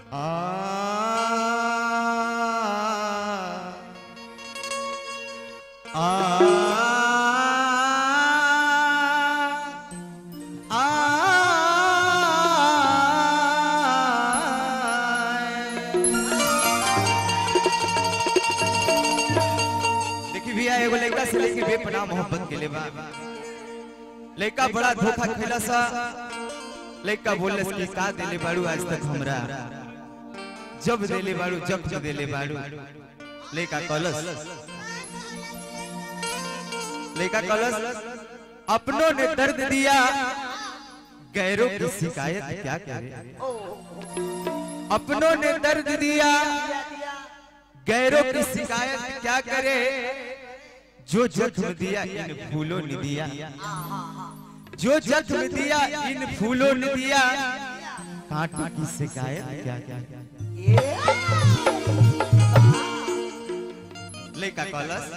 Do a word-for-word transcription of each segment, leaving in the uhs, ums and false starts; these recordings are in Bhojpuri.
आ आ देखी भैया एगो लड़का से लेके बेपनाह मोहब्बत के लेबा लड़का बड़ा धोखा खेला सा लड़का बोले कि का देले बाड़ू आज तक हमरा जब देले बाड़ू जब जब देले बाड़ू लड़का कलस लड़का कलस अपनों ने दर्द दिया गैरों की शिकायत क्या करे अपनों ने दर्द दिया गैरों की शिकायत क्या करे जो जख्म दिया इन फूलों ने दिया जो जख्म दिया इन फूलों ने दिया कांटों की शिकायत क्या क्या लेका कलस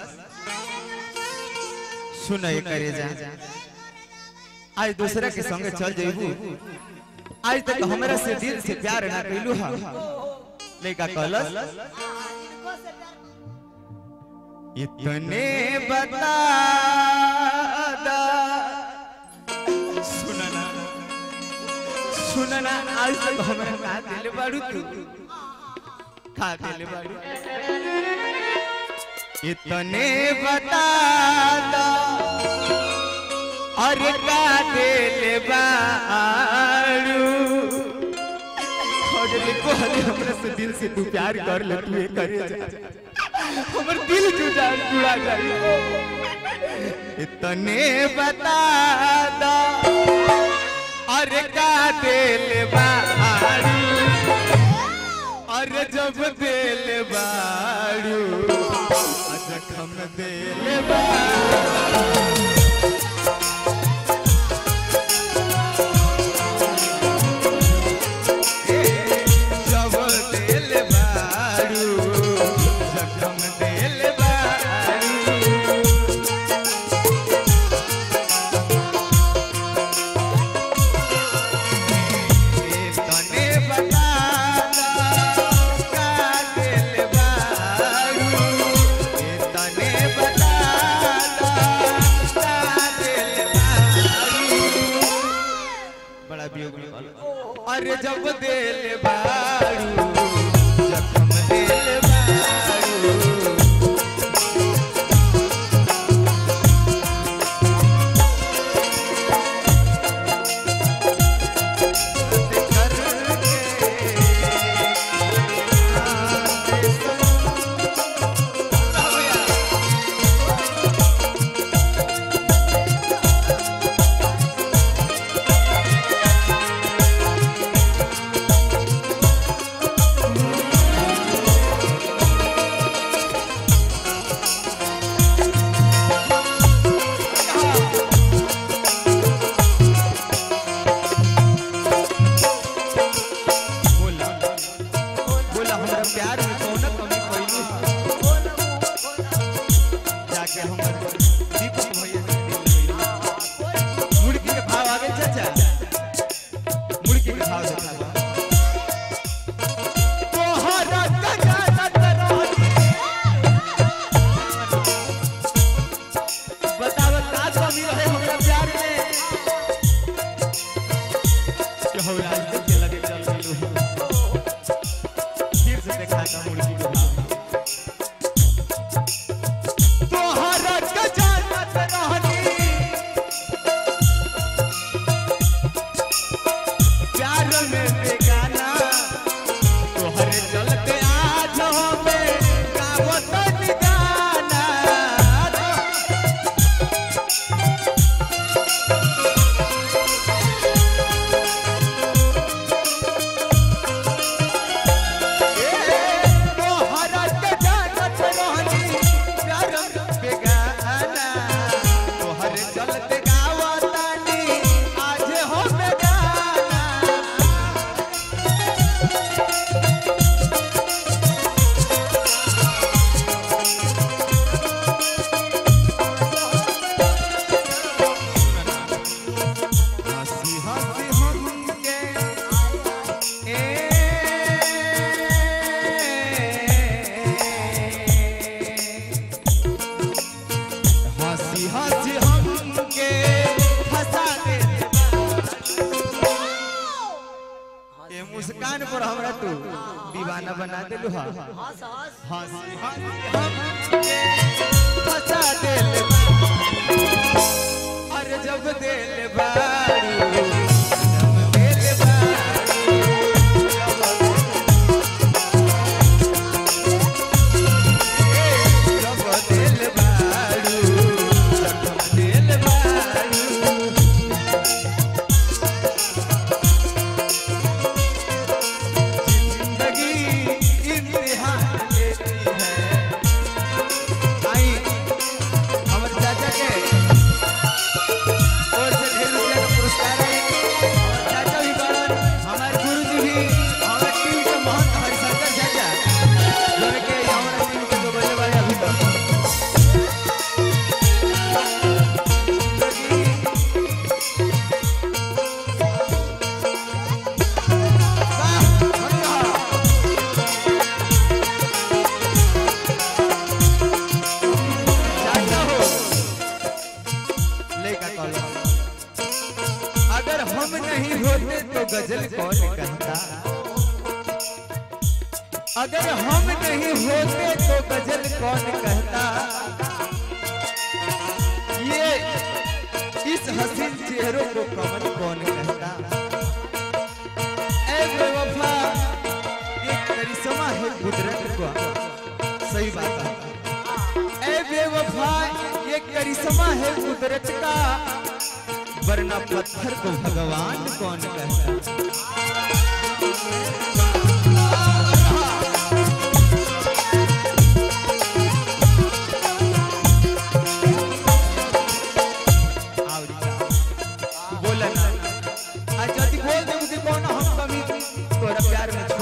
सुन ये करे जा आज दूसरा के संगे चल जाइबू आज तक हमरा से दिल से प्यार ना कइलू हा लेका कलस इतने बता दा सुनना सुनना आज तक हमरा का दिल बाड़ू तू खा दिल बाड़ू इतने बता दा और का दिल बाड़ू को हमरा से दिल से तू प्यार कर ले तू ये करे जा हमर दिल जुड़ा जुड़ा जाए इतने बता दा और का दिल बाड़ू और जब दिल बाड़ू जख्म दिल बाड़ू अरे जब दिल बाड़ू जख्म दिल बाड़ू मुस्कान पर हमरा तू दीवाना बना देलु हा हंस हंस हंसी हमके फंसा देल अरे जब दिल बारू जब दिल बारू जब दिल बारू जब दिल बारू जिंदगी इम्तिहान लेती है आई हमर चाचा के और से ढेर रुपया का पुरस्कार है और चाचा भी बड़न हमारे गुरुजी भी हमारे टीम के महंत हरिशंकर चाचा जोरे के हमारे टीम के जो बड़े बड़े अभी तक अगर हम नहीं होते तो गजल कौन कहता अगर हम नहीं होते तो गजल कौन कहता ये इस हसीन चेहरों को कमल कौन कहता ऐ बेवफा ये करिश्मा है कुदरत का सही बात है ऐ बेवफा ये करिश्मा है कुदरत का वरना पत्थर को भगवान कौन कहता बोला ना आज बोल दे कौन हम कमी तोरा प्यार में